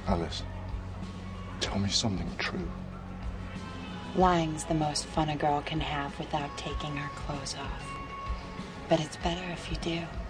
Alice, tell me something true. Lying's the most fun a girl can have without taking her clothes off. But it's better if you do.